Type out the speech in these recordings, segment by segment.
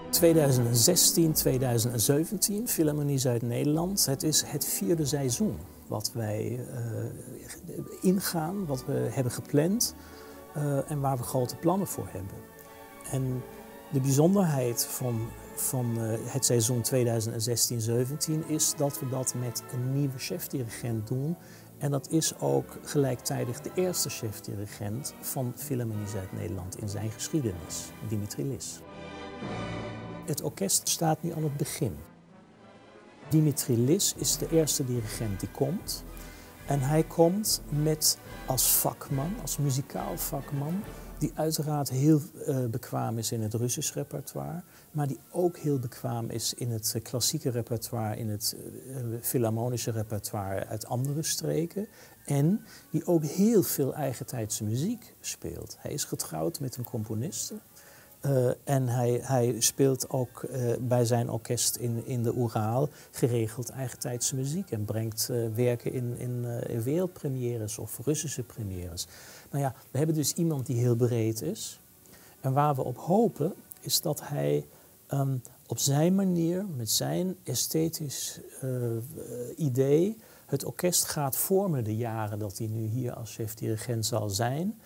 2016, 2017, Philharmonie Zuid-Nederland. Het is het vierde seizoen wat wij ingaan, wat we hebben gepland en waar we grote plannen voor hebben. En de bijzonderheid van het seizoen 2016-17 is dat we dat met een nieuwe chefdirigent doen. En dat is ook gelijktijdig de eerste chefdirigent van Philharmonie Zuid-Nederland in zijn geschiedenis, Dimitri Lis. Het orkest staat nu aan het begin. Dimitri Lis is de eerste dirigent die komt. En hij komt als vakman, als muzikaal vakman, die uiteraard heel bekwaam is in het Russisch repertoire, maar die ook heel bekwaam is in het klassieke repertoire, in het filharmonische repertoire uit andere streken. En die ook heel veel eigentijdse muziek speelt. Hij is getrouwd met een componiste. En hij speelt ook bij zijn orkest in de Oeraal geregeld eigentijdse muziek en brengt werken in wereldpremières of Russische premières. Nou ja, we hebben dus iemand die heel breed is. En waar we op hopen is dat hij op zijn manier, met zijn esthetisch idee, het orkest gaat vormen de jaren dat hij nu hier als chef-dirigent zal zijn.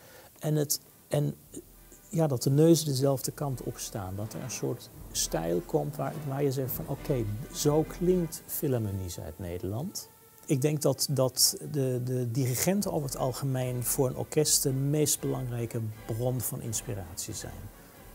Ja, dat de neuzen dezelfde kant op staan. Dat er een soort stijl komt waar je zegt van oké, zo klinkt Philharmonie Zuid-Nederland. Ik denk dat de dirigenten over het algemeen voor een orkest de meest belangrijke bron van inspiratie zijn.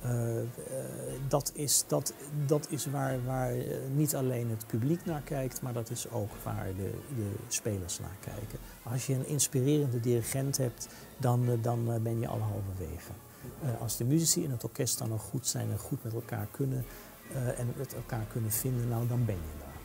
Dat is waar niet alleen het publiek naar kijkt, maar dat is ook waar de spelers naar kijken. Als je een inspirerende dirigent hebt, dan ben je al halverwege. Als de muzici in het orkest dan nog goed zijn en goed met elkaar kunnen en het elkaar kunnen vinden, nou dan ben je daar.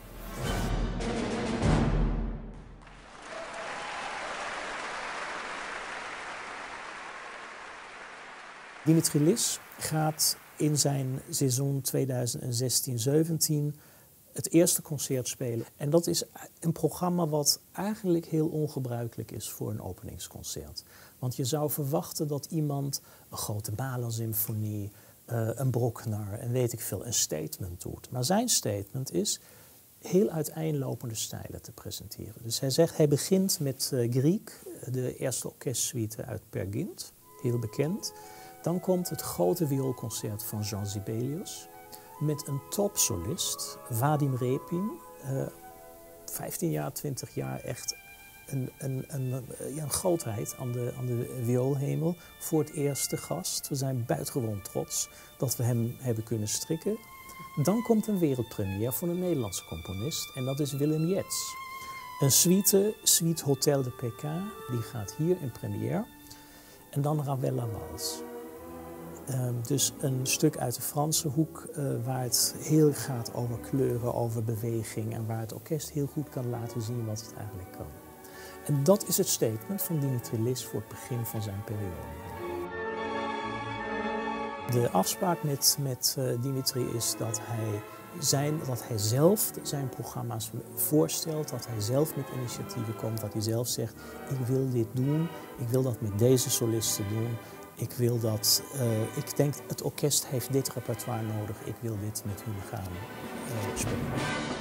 Dimitri Lis gaat in zijn seizoen 2016-17 het eerste concert spelen. En dat is een programma wat eigenlijk heel ongebruikelijk is voor een openingsconcert. Want je zou verwachten dat iemand een grote Mahler-symfonie, een Bruckner en weet ik veel, een statement doet. Maar zijn statement is heel uiteenlopende stijlen te presenteren. Dus hij begint met Grieg, de eerste orkestsuite uit Peer Gynt, heel bekend. Dan komt het grote vioolconcert van Jean Sibelius met een topsolist, Vadim Repin, 15 jaar, 20 jaar echt een grootheid aan de vioolhemel. Voor het eerst te gast. We zijn buitengewoon trots dat we hem hebben kunnen strikken. Dan komt een wereldpremière van een Nederlandse componist en dat is Willem Jets. Een suite Hotel de Pékin, die gaat hier in première. En dan Ravel La Valse. Dus een stuk uit de Franse hoek waar het heel gaat over kleuren, over beweging en waar het orkest heel goed kan laten zien wat het eigenlijk kan. En dat is het statement van Dimitri Lis voor het begin van zijn periode. De afspraak met Dimitri is dat hij zelf zijn programma's voorstelt, dat hij zelf met initiatieven komt, dat hij zelf zegt, ik wil dit doen, ik wil dat met deze solisten doen. Ik denk het orkest heeft dit repertoire nodig, ik wil dit met hun gaan spelen.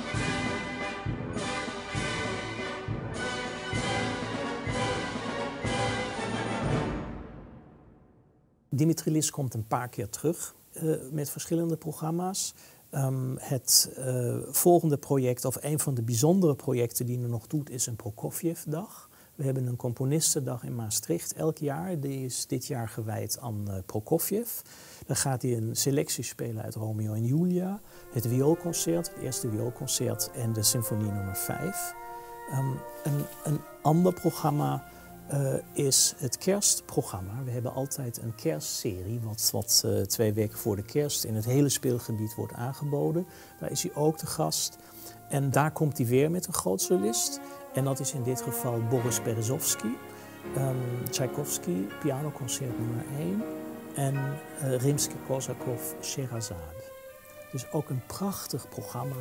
Dimitri Lis komt een paar keer terug met verschillende programma's. Het volgende project, of een van de bijzondere projecten die hij nog doet, is een Prokofjev-dag. We hebben een componistendag in Maastricht elk jaar. Die is dit jaar gewijd aan Prokofjev. Dan gaat hij een selectie spelen uit Romeo en Julia. Het vioolconcert, het eerste vioolconcert en de symfonie nummer 5. Een ander programma is het kerstprogramma. We hebben altijd een kerstserie, wat 2 weken voor de kerst in het hele speelgebied wordt aangeboden. Daar is hij ook te gast. En daar komt hij weer met een groot solist. En dat is in dit geval Boris Berezovsky, Tchaikovsky, pianoconcert nummer 1 en Rimsky-Korsakov, Sherazade. Dus ook een prachtig programma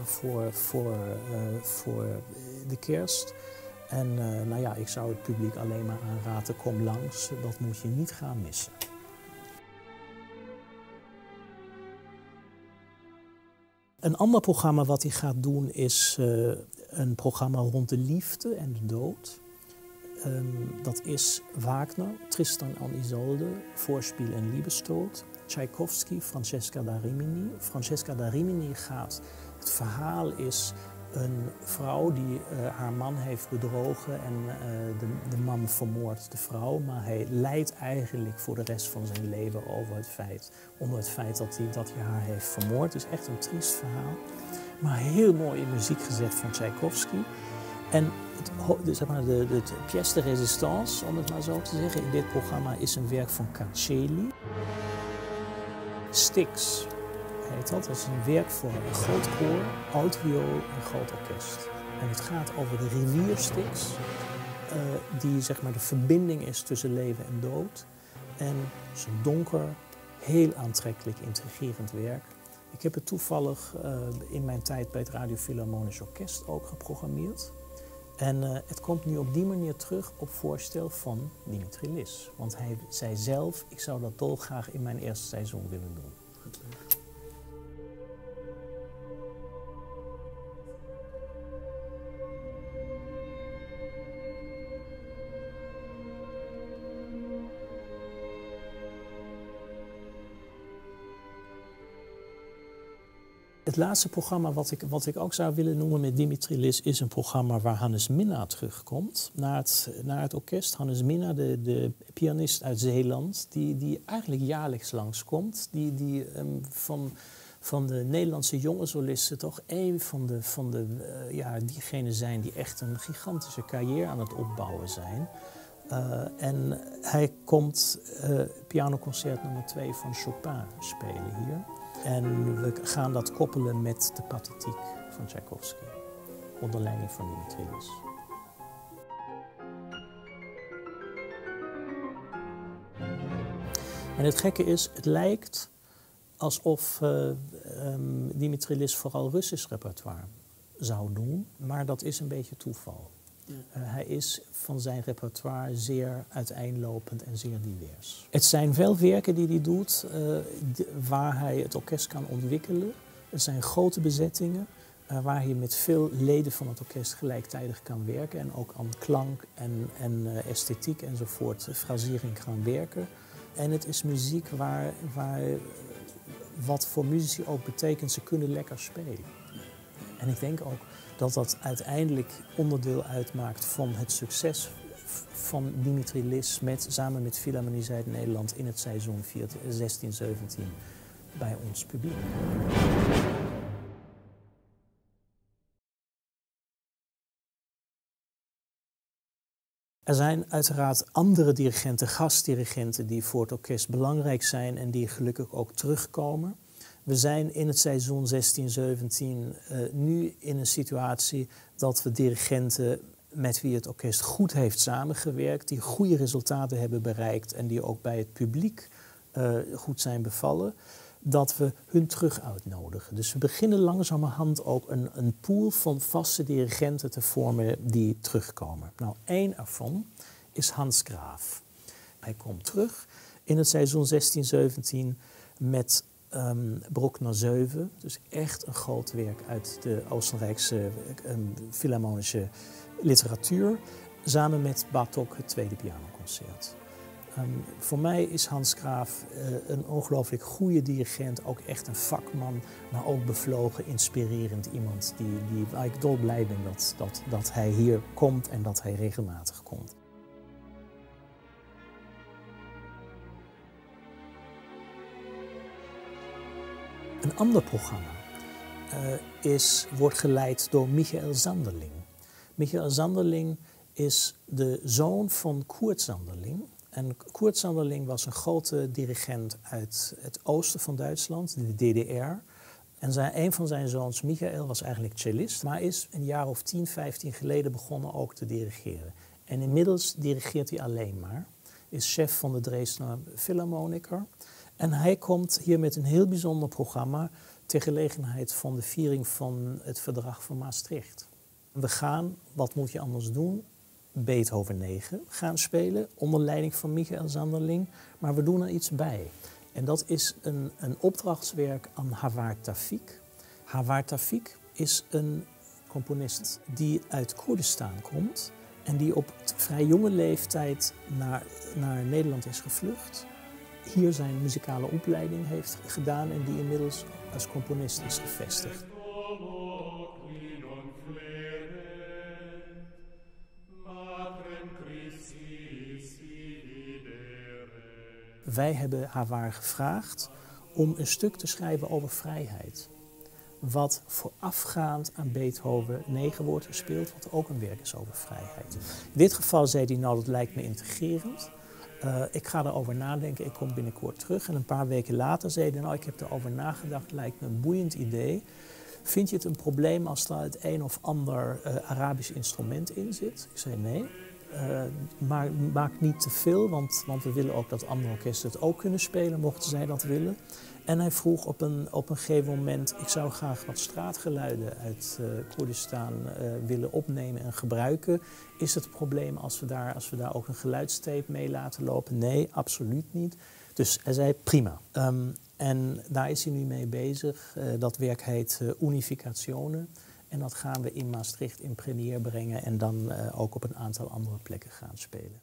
voor de kerst. En nou ja, ik zou het publiek alleen maar aanraden, kom langs, dat moet je niet gaan missen. Een ander programma wat hij gaat doen is een programma rond de liefde en de dood. Dat is Wagner, Tristan en Isolde, Vorspiel en Liebestod. Tchaikovsky, Francesca da Rimini. Francesca da Rimini het verhaal is een vrouw die haar man heeft bedrogen en de man vermoordt de vrouw. Maar hij lijdt eigenlijk voor de rest van zijn leven onder het feit dat hij haar heeft vermoord. Het is echt een triest verhaal. Maar heel mooi in muziek gezet van Tchaikovsky. En de pièce de résistance, om het maar zo te zeggen, in dit programma is een werk van Cancelli. Styx heet dat. Dat is een werk voor een groot koor, altviool en groot orkest. En het gaat over de rivier Styx, die zeg maar de verbinding is tussen leven en dood. En het is een donker, heel aantrekkelijk, intrigerend werk. Ik heb het toevallig in mijn tijd bij het Radio Philharmonisch Orkest ook geprogrammeerd. En het komt nu op die manier terug op voorstel van Dimitri Lis. Want hij zei zelf, ik zou dat dolgraag in mijn eerste seizoen willen doen. Het laatste programma wat ik ook zou willen noemen met Dimitri Lis is een programma waar Hannes Minna terugkomt naar het orkest. Hannes Minna, de pianist uit Zeeland, die eigenlijk jaarlijks langskomt. Die van de Nederlandse jonge solisten toch een van diegenen zijn die echt een gigantische carrière aan het opbouwen zijn. En hij komt pianoconcert nummer 2 van Chopin spelen hier. En we gaan dat koppelen met de pathetiek van Tchaikovsky, onder leiding van Dimitri Lis. En het gekke is, het lijkt alsof Dimitri Lis vooral Russisch repertoire zou doen, maar dat is een beetje toeval. Hij is van zijn repertoire zeer uiteenlopend en zeer divers. Het zijn wel werken die hij doet waar hij het orkest kan ontwikkelen. Het zijn grote bezettingen waar hij met veel leden van het orkest gelijktijdig kan werken. En ook aan klank en esthetiek enzovoort, frasering kan werken. En het is muziek waar wat voor muzici ook betekent, ze kunnen lekker spelen. En ik denk ook dat dat uiteindelijk onderdeel uitmaakt van het succes van Dimitri Lis samen met Philharmonie Zuid-Nederland in het seizoen 16-17 bij ons publiek. Er zijn uiteraard andere dirigenten, gastdirigenten die voor het orkest belangrijk zijn en die gelukkig ook terugkomen. We zijn in het seizoen 16-17 nu in een situatie dat we dirigenten met wie het orkest goed heeft samengewerkt, die goede resultaten hebben bereikt en die ook bij het publiek goed zijn bevallen, dat we hun terug uitnodigen. Dus we beginnen langzamerhand ook een pool van vaste dirigenten te vormen die terugkomen. Nou, één ervan is Hans Graaf. Hij komt terug in het seizoen 16-17 met Bruckner 7, dus echt een groot werk uit de Oostenrijkse Philharmonische literatuur, samen met Bartók het tweede pianoconcert. Voor mij is Hans Graaf een ongelooflijk goede dirigent, ook echt een vakman, maar ook bevlogen, inspirerend iemand waar ik dolblij ben dat hij hier komt en dat hij regelmatig komt. Een ander programma wordt geleid door Michael Sanderling. Michael Sanderling is de zoon van Kurt Sanderling. En Kurt Sanderling was een grote dirigent uit het oosten van Duitsland, de DDR. En een van zijn zoons, Michael, was eigenlijk cellist, maar is een jaar of 10, 15 geleden begonnen ook te dirigeren. En inmiddels dirigeert hij alleen maar, is chef van de Dresdner Philharmoniker. En hij komt hier met een heel bijzonder programma ter gelegenheid van de viering van het verdrag van Maastricht. We gaan, wat moet je anders doen, Beethoven 9 gaan spelen onder leiding van Michael Sanderling, maar we doen er iets bij. En dat is een opdrachtswerk aan Hawar Tawfik. Hawar Tawfik is een componist die uit Koerdistan komt en die op vrij jonge leeftijd naar Nederland is gevlucht. Hier zijn muzikale opleiding heeft gedaan en die inmiddels als componist is gevestigd. Wij hebben Hawar gevraagd om een stuk te schrijven over vrijheid. Wat voorafgaand aan Beethoven 9 wordt gespeeld, wat ook een werk is over vrijheid. In dit geval zei hij, nou dat lijkt me intrigerend. Ik ga erover nadenken, ik kom binnenkort terug. En een paar weken later zei hij, nou ik heb erover nagedacht, lijkt me een boeiend idee. Vind je het een probleem als er het een of ander Arabisch instrument in zit? Ik zei nee. Maar maak niet te veel, want we willen ook dat andere orkesten het ook kunnen spelen, mochten zij dat willen. En hij vroeg op een gegeven moment, ik zou graag wat straatgeluiden uit Koerdistan willen opnemen en gebruiken. Is het een probleem als we daar ook een geluidstape mee laten lopen? Nee, absoluut niet. Dus hij zei prima. En daar is hij nu mee bezig. Dat werk heet Unificazione. En dat gaan we in Maastricht in première brengen en dan ook op een aantal andere plekken gaan spelen.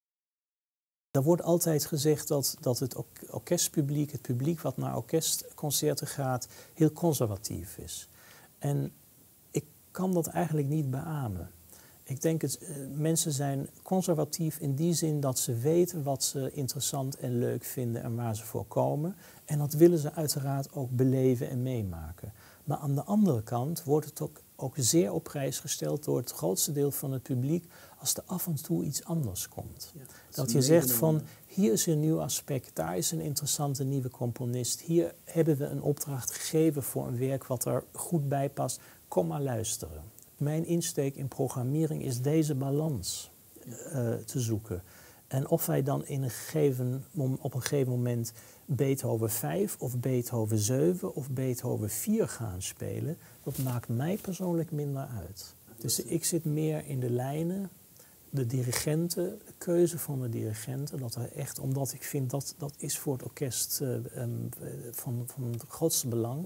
Er wordt altijd gezegd dat het orkestpubliek, het publiek wat naar orkestconcerten gaat, heel conservatief is. En ik kan dat eigenlijk niet beamen. Ik denk mensen zijn conservatief in die zin dat ze weten wat ze interessant en leuk vinden en waar ze voor komen. En dat willen ze uiteraard ook beleven en meemaken. Maar aan de andere kant wordt het ook zeer op prijs gesteld door het grootste deel van het publiek als er af en toe iets anders komt. Ja, dat je zegt van, hier is een nieuw aspect, daar is een interessante nieuwe componist. Hier hebben we een opdracht gegeven voor een werk wat er goed bij past. Kom maar luisteren. Mijn insteek in programmering is deze balans te zoeken. En of wij dan op een gegeven moment Beethoven 5 of Beethoven 7 of Beethoven 4 gaan spelen, dat maakt mij persoonlijk minder uit. Dus ik zit meer in de lijnen, de dirigenten, de keuze van de dirigenten, omdat ik vind dat is voor het orkest van het grootste belang.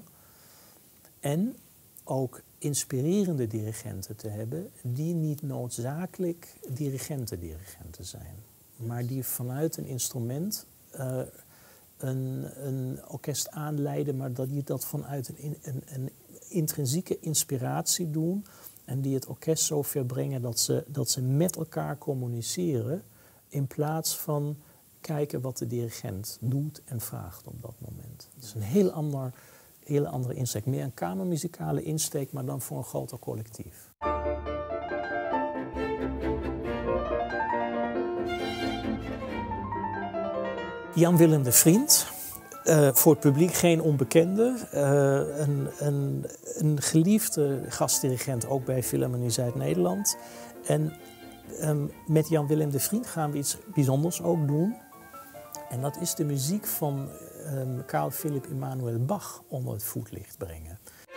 En ook inspirerende dirigenten te hebben die niet noodzakelijk dirigenten zijn. Maar die vanuit een instrument een orkest aanleiden, maar die dat vanuit een intrinsieke inspiratie doen en die het orkest zo ver brengen dat ze met elkaar communiceren in plaats van kijken wat de dirigent doet en vraagt op dat moment. Het is een hele andere insteek. Meer een kamermuzikale insteek, maar dan voor een groter collectief. Jan Willem de Vriend, voor het publiek geen onbekende. Een geliefde gastdirigent ook bij Philharmonie Zuid-Nederland. En met Jan Willem de Vriend gaan we iets bijzonders ook doen. En dat is de muziek van Carl Philipp Emanuel Bach onder het voetlicht brengen.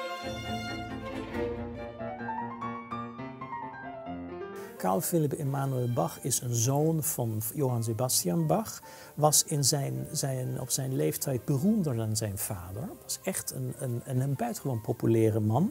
Carl Philipp Emanuel Bach is een zoon van Johann Sebastian Bach. Was op zijn leeftijd beroemder dan zijn vader. Was echt een buitengewoon populaire man.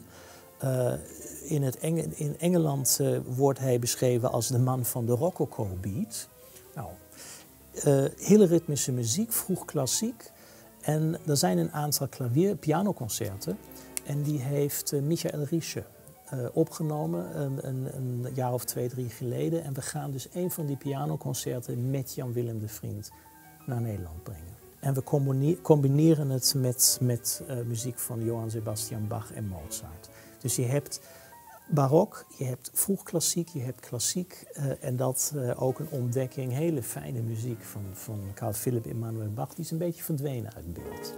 In Engeland wordt hij beschreven als de man van de rococo beat. Nou, hele ritmische muziek, vroeg klassiek. En er zijn een aantal pianoconcerten. En die heeft Michael Riesche opgenomen een jaar of 2, 3 geleden. En we gaan dus een van die pianoconcerten met Jan Willem de Vriend naar Nederland brengen. En we combineren het met muziek van Johann Sebastian Bach en Mozart. Dus je hebt barok, je hebt vroeg klassiek, je hebt klassiek en dat ook een ontdekking, hele fijne muziek van Carl Philipp Emanuel Bach, die is een beetje verdwenen uit beeld.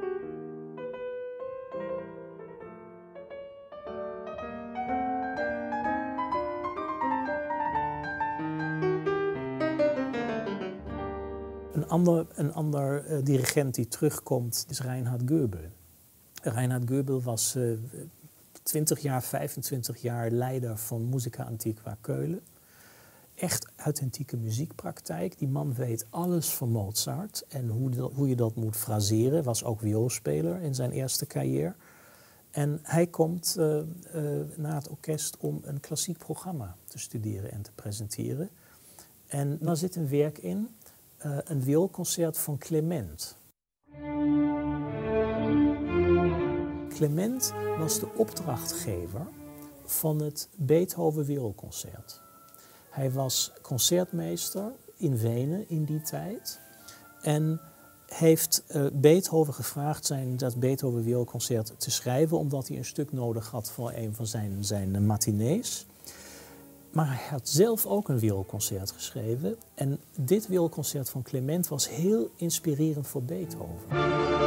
Een ander dirigent die terugkomt is Reinhard Goebel. Reinhard Goebel was 20 jaar, 25 jaar leider van Musica Antiqua Keulen. Echt authentieke muziekpraktijk. Die man weet alles van Mozart en hoe je dat moet fraseren. Was ook vioolspeler in zijn eerste carrière. En hij komt naar het orkest om een klassiek programma te studeren en te presenteren. En daar zit een werk in, een vioolconcert van Clement. Clement was de opdrachtgever van het Beethoven vioolconcert. Hij was concertmeester in Wenen in die tijd en heeft Beethoven gevraagd dat Beethoven vioolconcert te schrijven, omdat hij een stuk nodig had voor een van zijn matinees. Maar hij had zelf ook een vioolconcert geschreven en dit vioolconcert van Clement was heel inspirerend voor Beethoven.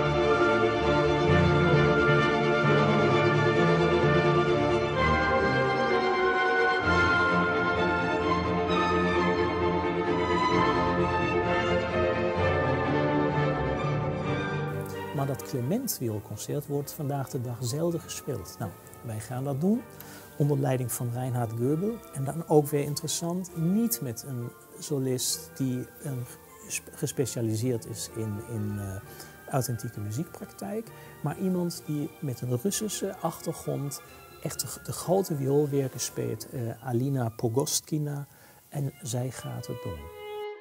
Maar dat Clement vioolconcert wordt vandaag de dag zelden gespeeld. Nou, wij gaan dat doen onder leiding van Reinhard Goebel. En dan ook weer interessant, niet met een solist die gespecialiseerd is in authentieke muziekpraktijk, maar iemand die met een Russische achtergrond echt de grote vioolwerken speelt, Alina Pogostkina, en zij gaat het doen.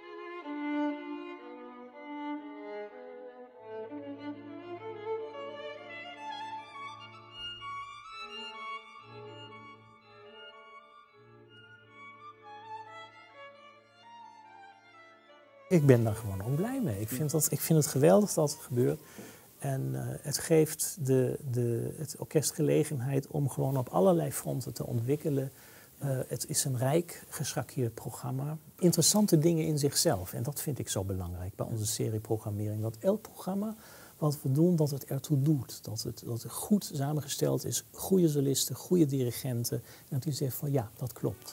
Ik ben daar gewoon ook blij mee. Ik vind het geweldig dat het gebeurt. En het geeft het orkest gelegenheid om gewoon op allerlei fronten te ontwikkelen. Het is een rijk geschakeerd programma. Interessante dingen in zichzelf. En dat vind ik zo belangrijk bij onze serieprogrammering. Dat elk programma wat we doen, dat het ertoe doet. Dat het goed samengesteld is. Goede solisten, goede dirigenten. En dat u zegt van ja, dat klopt.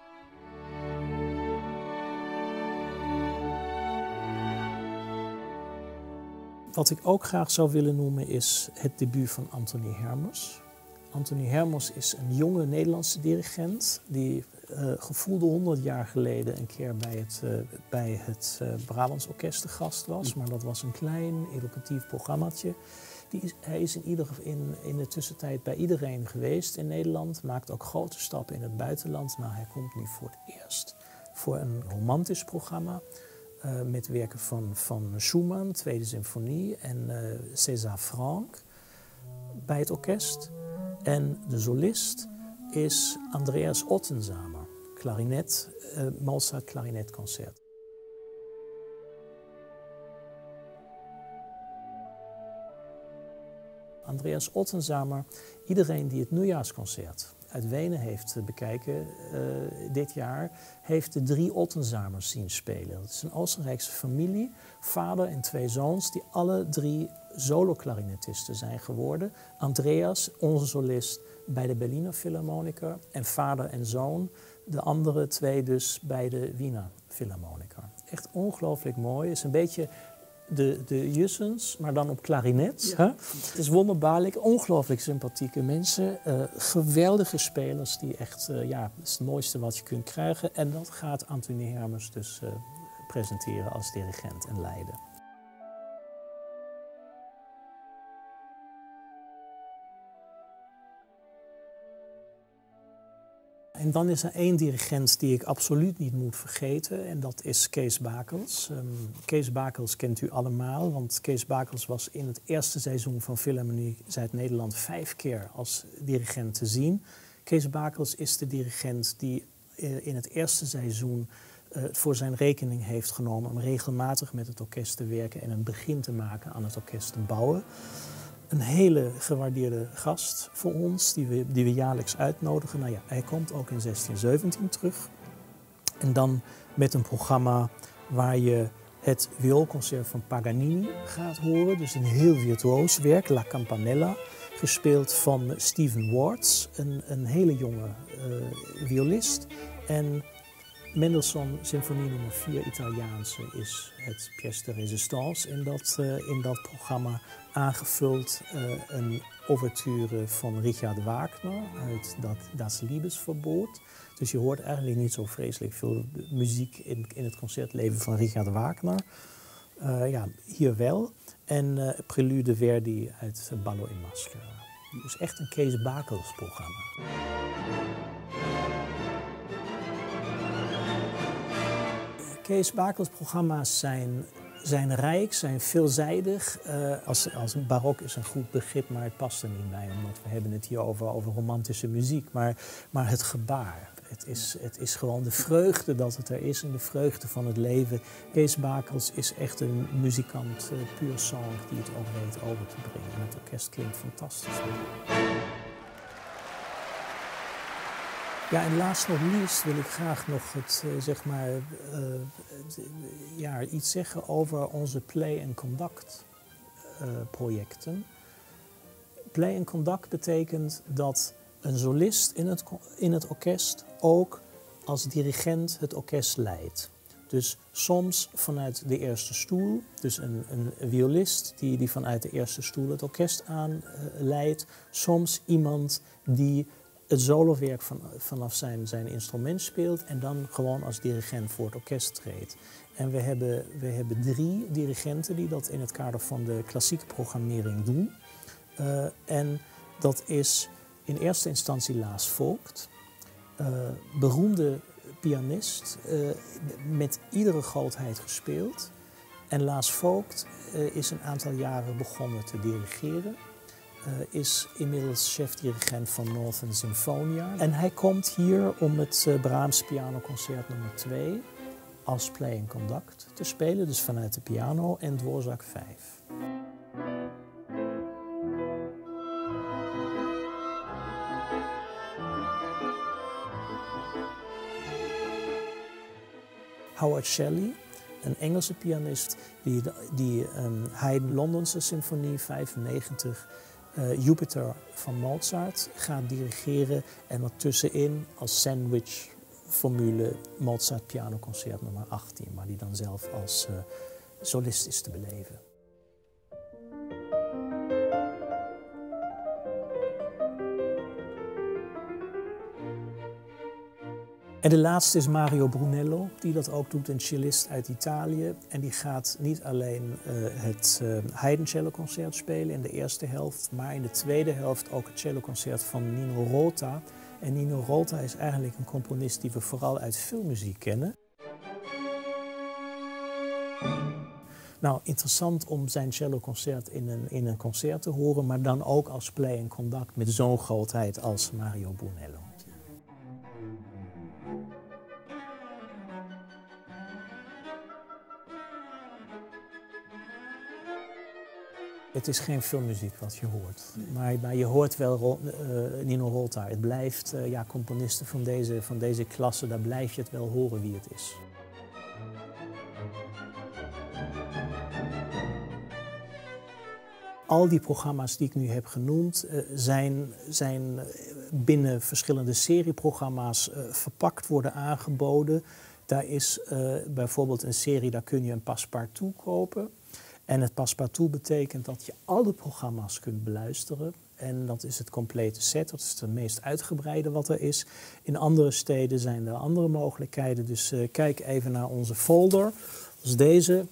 Wat ik ook graag zou willen noemen is het debuut van Anthony Hermers. Anthony Hermers is een jonge Nederlandse dirigent die gevoelde 100 jaar geleden een keer bij het Brabants Orkest te gast was. Maar dat was een klein educatief programmaatje. Hij is in de tussentijd bij iedereen geweest in Nederland. Maakt ook grote stappen in het buitenland. Maar hij komt nu voor het eerst voor een romantisch programma. Met werken van Schumann, Tweede Symfonie en César Franck bij het orkest. En de solist is Andreas Ottenzamer, klarinet, Mozart klarinetconcert. Andreas Ottenzamer, iedereen die het nieuwjaarsconcert uit Wenen heeft bekijken dit jaar, heeft de 3 Ottenzamers zien spelen. Dat is een Oostenrijkse familie, vader en 2 zoons, die alle 3 solo-klarinetisten zijn geworden. Andreas, onze solist, bij de Berliner Philharmoniker en vader en zoon, de andere 2 dus bij de Wiener Philharmoniker. Echt ongelooflijk mooi. Het is een beetje de Jussens, maar dan op klarinet. Ja. Het is wonderbaarlijk, ongelooflijk sympathieke mensen. Geweldige spelers die echt, het is het mooiste wat je kunt krijgen. En dat gaat Anthony Hermers dus presenteren als dirigent en leiden. En dan is er 1 dirigent die ik absoluut niet moet vergeten en dat is Kees Bakels. Kees Bakels kent u allemaal, want Kees Bakels was in het eerste seizoen van Philharmonie Zuid-Nederland 5 keer als dirigent te zien. Kees Bakels is de dirigent die in het eerste seizoen voor zijn rekening heeft genomen om regelmatig met het orkest te werken en een begin te maken aan het orkest te bouwen. Een hele gewaardeerde gast voor ons, die we jaarlijks uitnodigen. Nou ja, hij komt ook in 1617 terug. En dan met een programma waar je het vioolconcert van Paganini gaat horen. Dus een heel virtuoos werk, La Campanella, gespeeld van Stephen Wards, een hele jonge violist. En Mendelssohn Symfonie nummer 4 Italiaanse is het pièce de résistance in dat programma. Aangevuld een ouverture van Richard Wagner uit Das Liebesverbot. Dus je hoort eigenlijk niet zo vreselijk veel muziek in het concertleven van Richard Wagner. Hier wel. En Prelude Verdi uit Ballo in Maschera. Dus echt een Kees Bakels programma. Kees Bakels programma's zijn rijk, zijn veelzijdig. Als een barok is een goed begrip, maar het past er niet bij. Omdat we hebben het hier over romantische muziek. Maar het gebaar. Het is gewoon de vreugde dat het er is en de vreugde van het leven. Kees Bakels is echt een muzikant, puur zang, die het ook weet over te brengen. En het orkest klinkt fantastisch. Ja, en last not least wil ik graag nog iets zeggen over onze play and conduct projecten. Play and conduct betekent dat een solist in het orkest ook als dirigent het orkest leidt. Dus soms vanuit de eerste stoel, dus een violist die vanuit de eerste stoel het orkest aanleidt. Soms iemand die het solowerk vanaf zijn instrument speelt en dan gewoon als dirigent voor het orkest treedt. En we hebben 3 dirigenten die dat in het kader van de klassieke programmering doen. En dat is in eerste instantie Lars Vogt, beroemde pianist, met iedere grootheid gespeeld. En Lars Vogt is een aantal jaren begonnen te dirigeren. Is inmiddels chef-dirigent van Northern Sinfonia. En hij komt hier om het Brahms Pianoconcert nummer 2 als play and conduct te spelen, dus vanuit de piano en Dvorak 5. Howard Shelley, een Engelse pianist die Haydn Londense Symfonie 95, Jupiter van Mozart gaat dirigeren en ertussenin als sandwich-formule Mozart Pianoconcert nummer 18, maar die dan zelf als solist is te beleven. En de laatste is Mario Brunello, die dat ook doet, een cellist uit Italië. En die gaat niet alleen het Haydn celloconcert spelen in de eerste helft, maar in de tweede helft ook het celloconcert van Nino Rota. En Nino Rota is eigenlijk een componist die we vooral uit filmmuziek kennen. Nou, interessant om zijn celloconcert in een concert te horen, maar dan ook als play and conduct met zo'n grootheid als Mario Brunello. Het is geen filmmuziek wat je hoort, maar je hoort wel Nino Rota. Het blijft, componisten van deze klasse, daar blijf je het wel horen wie het is. Al die programma's die ik nu heb genoemd zijn binnen verschillende serieprogramma's verpakt worden aangeboden. Daar is bijvoorbeeld een serie, daar kun je een passepartout kopen. En het passepartout betekent dat je alle programma's kunt beluisteren. En dat is het complete set, dat is het meest uitgebreide wat er is. In andere steden zijn er andere mogelijkheden, dus kijk even naar onze folder. Dat is deze.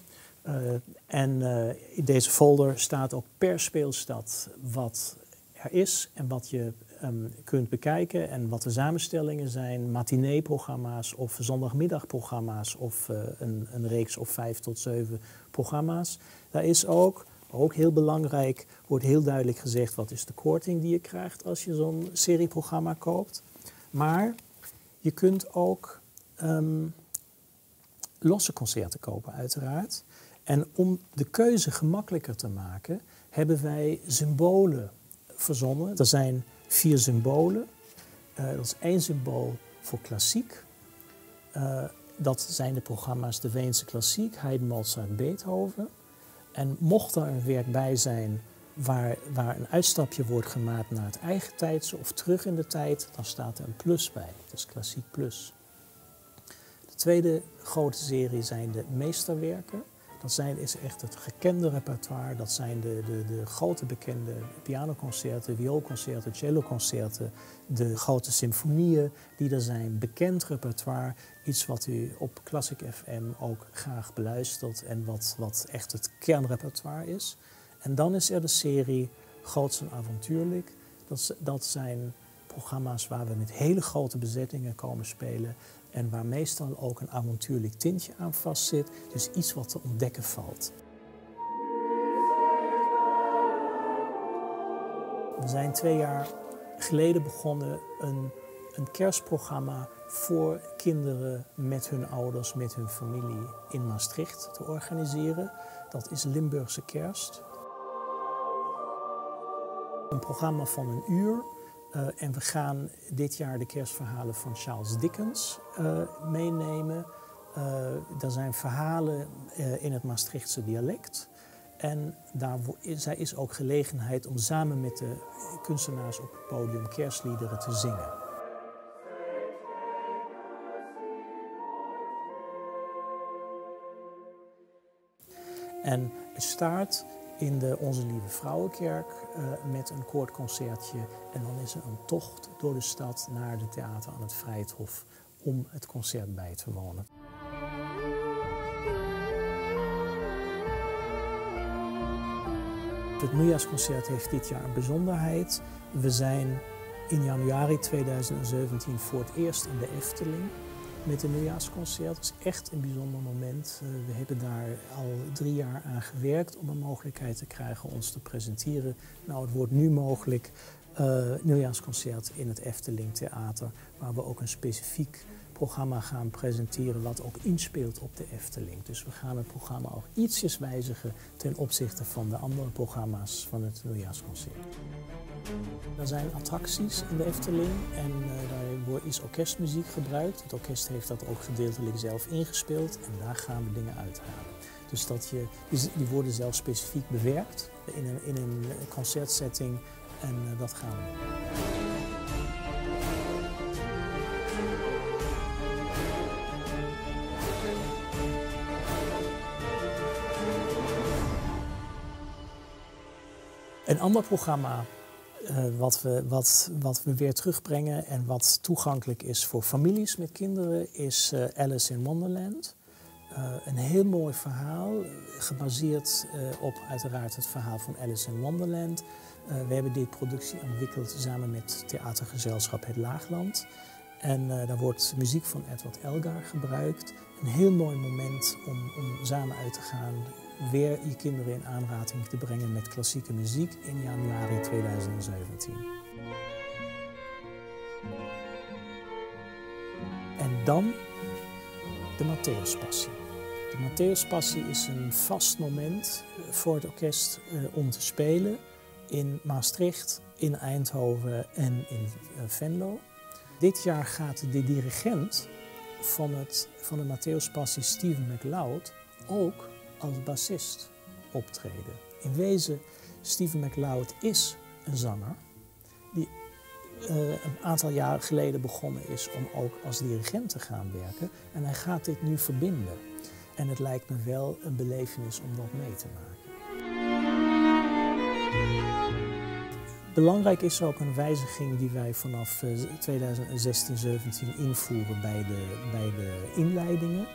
In deze folder staat ook per speelstad wat er is en wat je kunt bekijken en wat de samenstellingen zijn, matinee-programma's of zondagmiddagprogramma's of een reeks of 5 tot 7 programma's. Daar is ook heel belangrijk, wordt heel duidelijk gezegd wat is de korting die je krijgt als je zo'n serieprogramma koopt. Maar je kunt ook losse concerten kopen uiteraard. En om de keuze gemakkelijker te maken hebben wij symbolen verzonnen. Er zijn 4 symbolen. Dat is 1 symbool voor klassiek. Dat zijn de programma's de Weense klassiek, Haydn, Mozart, Beethoven. En mocht er een werk bij zijn waar een uitstapje wordt gemaakt naar het eigen tijdse of terug in de tijd, dan staat er een plus bij. Dat is klassiek plus. De tweede grote serie zijn de meesterwerken. Dat is echt het gekende repertoire. Dat zijn de grote bekende pianoconcerten, vioolconcerten, celloconcerten, de grote symfonieën die er zijn. Bekend repertoire, iets wat u op Classic FM ook graag beluistert en wat echt het kernrepertoire is. En dan is er de serie Groots en avontuurlijk. Dat zijn programma's waar we met hele grote bezettingen komen spelen en waar meestal ook een avontuurlijk tintje aan vastzit. Dus iets wat te ontdekken valt. We zijn 2 jaar geleden begonnen een kerstprogramma voor kinderen met hun ouders, met hun familie in Maastricht te organiseren. Dat is Limburgse Kerst. Een programma van 1 uur. En we gaan dit jaar de kerstverhalen van Charles Dickens meenemen. Er zijn verhalen in het Maastrichtse dialect. En daar is ook gelegenheid om samen met de kunstenaars op het podium kerstliederen te zingen. En het start in de Onze Lieve Vrouwenkerk met een koorconcertje. En dan is er een tocht door de stad naar het theater aan het Vrijthof om het concert bij te wonen. Het nieuwjaarsconcert heeft dit jaar een bijzonderheid. We zijn in januari 2017 voor het eerst in de Efteling met een nieuwjaarsconcert. Dat is echt een bijzonder moment. We hebben daar al 3 jaar aan gewerkt om een mogelijkheid te krijgen ons te presenteren. Nou, het wordt nu mogelijk. Nieuwjaarsconcert in het Efteling Theater, waar we ook een specifiek programma gaan presenteren wat ook inspeelt op de Efteling. Dus we gaan het programma ook ietsjes wijzigen ten opzichte van de andere programma's van het Nieuwjaarsconcert. Er zijn attracties in de Efteling en daar is orkestmuziek gebruikt. Het orkest heeft dat ook gedeeltelijk zelf ingespeeld en daar gaan we dingen uithalen. Dus die worden zelf specifiek bewerkt in een concertsetting en dat gaan we doen. Een ander programma wat we weer terugbrengen en wat toegankelijk is voor families met kinderen is Alice in Wonderland. Een heel mooi verhaal, gebaseerd op uiteraard het verhaal van Alice in Wonderland. We hebben dit productie ontwikkeld samen met theatergezelschap Het Laagland. En daar wordt muziek van Edward Elgar gebruikt. Een heel mooi moment om samen uit te gaan, weer je kinderen in aanraking te brengen met klassieke muziek in januari 2017. En dan de Matthäuspassie. De Matthäuspassie is een vast moment voor het orkest om te spelen in Maastricht, in Eindhoven en in Venlo. Dit jaar gaat de dirigent van de Matthäuspassie, Stephen MacLeod, ook als bassist optreden. In wezen, Stephen MacLeod is een zanger die een aantal jaren geleden begonnen is om ook als dirigent te gaan werken. En hij gaat dit nu verbinden. En het lijkt me wel een belevenis om dat mee te maken. Belangrijk is ook een wijziging die wij vanaf 2016-17 invoeren bij de inleidingen.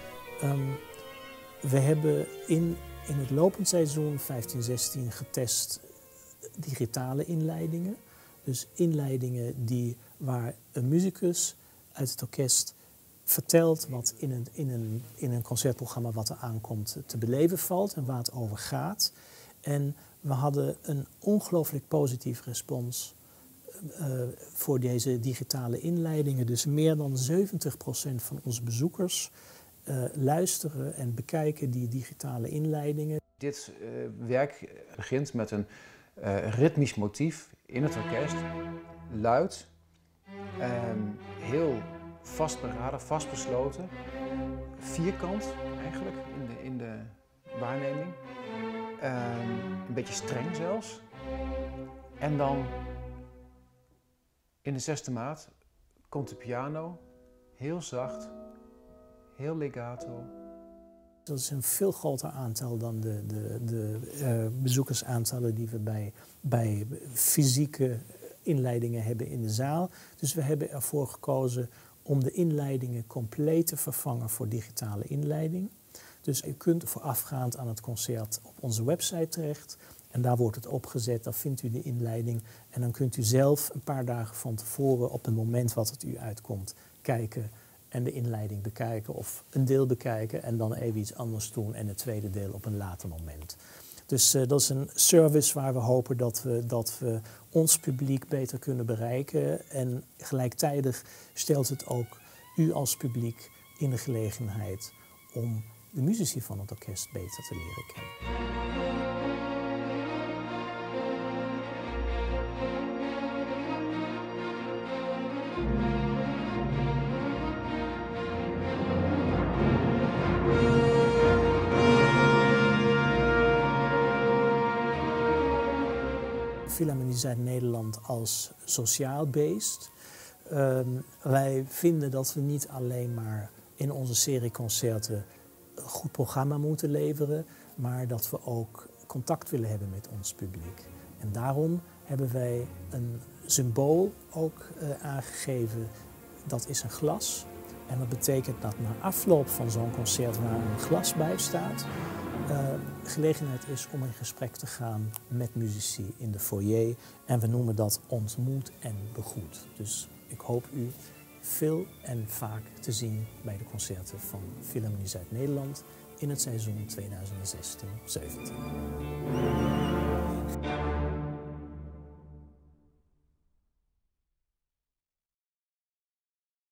We hebben in het lopend seizoen 15-16 getest digitale inleidingen. Dus inleidingen waar een muzikus uit het orkest vertelt wat in een concertprogramma wat er aankomt te beleven valt en waar het over gaat. En we hadden een ongelooflijk positief respons voor deze digitale inleidingen. Dus meer dan 70% van onze bezoekers luisteren en bekijken die digitale inleidingen. Dit werk begint met een ritmisch motief in het orkest. Luid, heel vastberaden, vastbesloten. Vierkant eigenlijk in de waarneming. Een beetje streng zelfs. En dan in de 6e maat komt de piano, heel zacht, heel legato. Dat is een veel groter aantal dan de bezoekersaantallen die we bij fysieke inleidingen hebben in de zaal. Dus we hebben ervoor gekozen om de inleidingen compleet te vervangen voor digitale inleiding. Dus u kunt voorafgaand aan het concert op onze website terecht En daar wordt het opgezet, daar vindt u de inleiding. En dan kunt u zelf een paar dagen van tevoren op het moment wat het u uitkomt kijken en de inleiding bekijken of een deel bekijken en dan even iets anders doen en het tweede deel op een later moment. Dus dat is een service waar we hopen dat we ons publiek beter kunnen bereiken. En gelijktijdig stelt het ook u als publiek in de gelegenheid om de muzici van het orkest beter te leren kennen. Philharmonie Zuid-Nederland als sociaal beest. Wij vinden dat we niet alleen maar in onze serie concerten een goed programma moeten leveren, maar dat we ook contact willen hebben met ons publiek. En daarom hebben wij een symbool ook aangegeven, dat is een glas. En dat betekent dat na afloop van zo'n concert waar een glas bij staat, gelegenheid is om in gesprek te gaan met muzici in de foyer. En we noemen dat ontmoet en begroet. Dus ik hoop u veel en vaak te zien bij de concerten van Philharmonie Zuid-Nederland in het seizoen 2016-17.